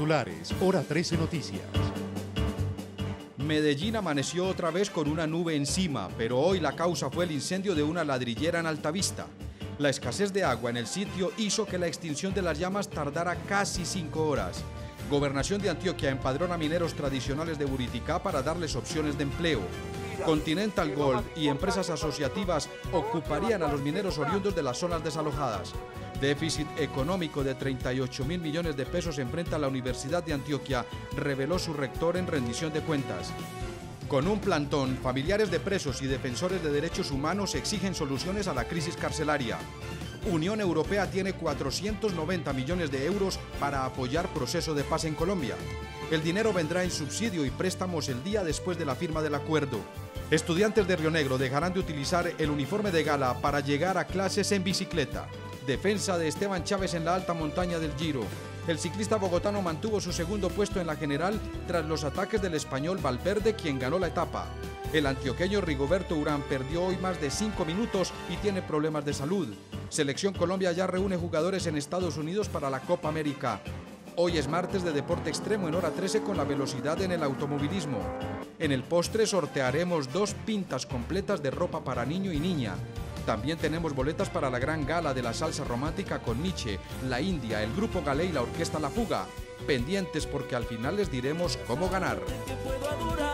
Titulares, Hora 13 Noticias. Medellín amaneció otra vez con una nube encima, pero hoy la causa fue el incendio de una ladrillera en Altavista. La escasez de agua en el sitio hizo que la extinción de las llamas tardara casi 5 horas. Gobernación de Antioquia empadrona mineros tradicionales de Buriticá para darles opciones de empleo. Continental Gold y empresas asociativas ocuparían a los mineros oriundos de las zonas desalojadas. Déficit económico de 38.000 millones de pesos enfrenta la Universidad de Antioquia, reveló su rector en rendición de cuentas. Con un plantón, familiares de presos y defensores de derechos humanos exigen soluciones a la crisis carcelaria. Unión Europea tiene 490 millones de euros para apoyar proceso de paz en Colombia. El dinero vendrá en subsidio y préstamos el día después de la firma del acuerdo. Estudiantes de Río Negro dejarán de utilizar el uniforme de gala para llegar a clases en bicicleta. Defensa de Esteban Chávez en la alta montaña del Giro. El ciclista bogotano mantuvo su segundo puesto en la general tras los ataques del español Valverde, quien ganó la etapa. El antioqueño Rigoberto Urán perdió hoy más de 5 minutos y tiene problemas de salud. Selección Colombia ya reúne jugadores en Estados Unidos para la Copa América. Hoy es martes de deporte extremo en Hora 13 con la velocidad en el automovilismo. En el postre sortearemos 2 pintas completas de ropa para niño y niña. También tenemos boletas para la gran gala de la salsa romántica con Nietzsche, La India, el Grupo Galé y la Orquesta La Fuga. Pendientes porque al final les diremos cómo ganar.